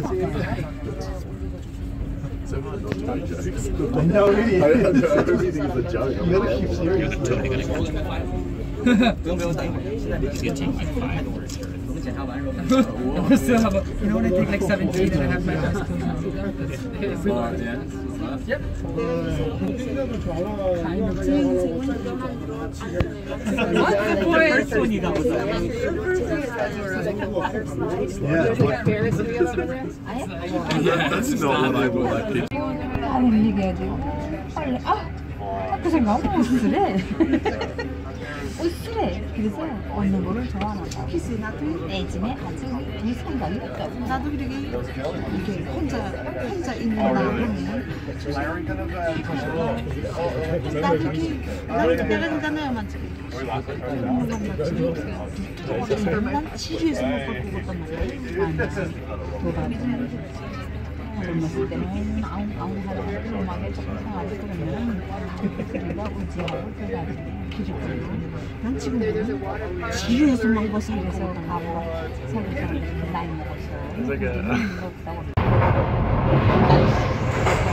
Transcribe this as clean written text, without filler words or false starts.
No, everything is a joke. You gotta keep serious. He's gonna take like 5 orders. You know what, I take like 17 and I have my best Yep. The first one you got was that. That's not what I would like. 학교 생각 옷쓰래. 옷쓰래. 그래서 얻는 거를 좋아하나 봐. 내집에 아주 그 생각이 없다. 나도 이렇게 혼자 있는 날 보면 나도 이렇게 내가 그러잖아요만 지금. 난 지루해서 못 볼 것 같단 말이야. 젊었을 때는 아웅아웅 하다가 음악에 조금 상하지 그러면 그래가 우지하고 그래가지고 기죽거리고 난 지금은 지루해서만 벗어나서 가고 살기 나이 먹었어.